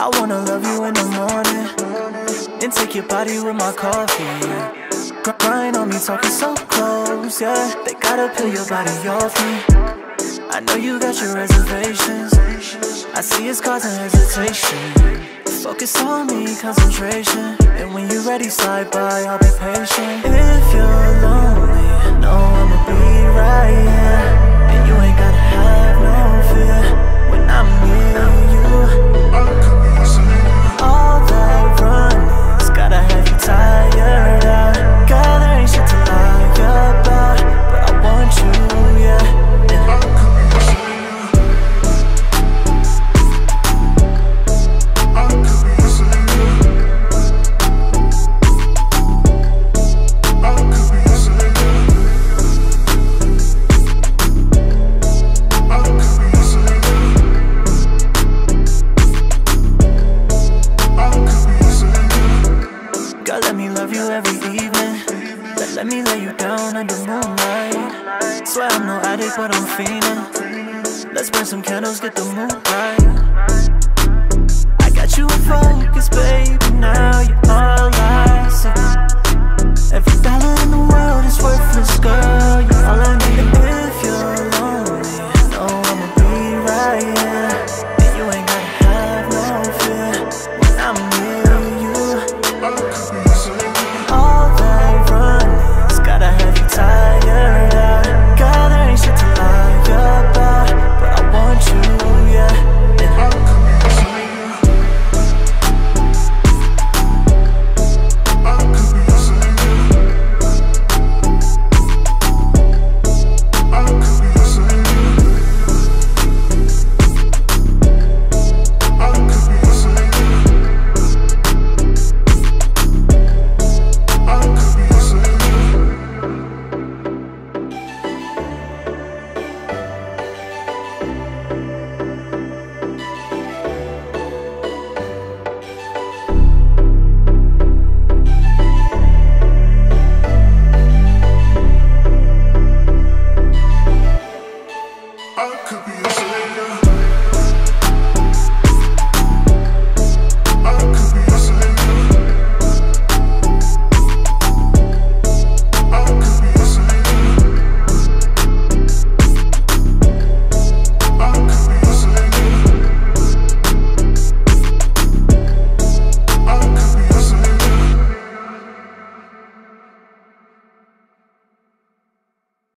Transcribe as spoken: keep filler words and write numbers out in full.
I wanna love you in the morning and take your body with my coffee. Crying on me, talking so close, yeah. They gotta peel your body off me. I know you got your reservations. I see it's causing hesitation. Focus on me, concentration. And when you're ready, slide by, I'll be patient. If you're lonely, know I'ma be right here. And you ain't gotta have no fear when I'm near you. All that running's gotta have you tired out. God, there ain't shit to lie about, but I want you, yeah. Let me love you every evening. Let, let me lay you down under moonlight. Swear I'm no addict, but I'm fiending. Let's burn some candles, get the mood right. I got you in focus, baby, now you're all I